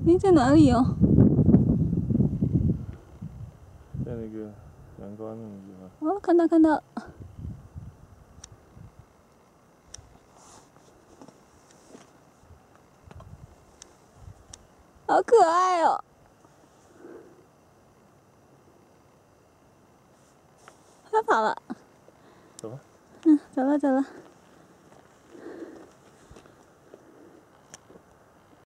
诶，在哪里哦？ 在那个南瓜那种地方。 哦，看到看到。好可爱哦！它跑了。 走吧。 走了走了。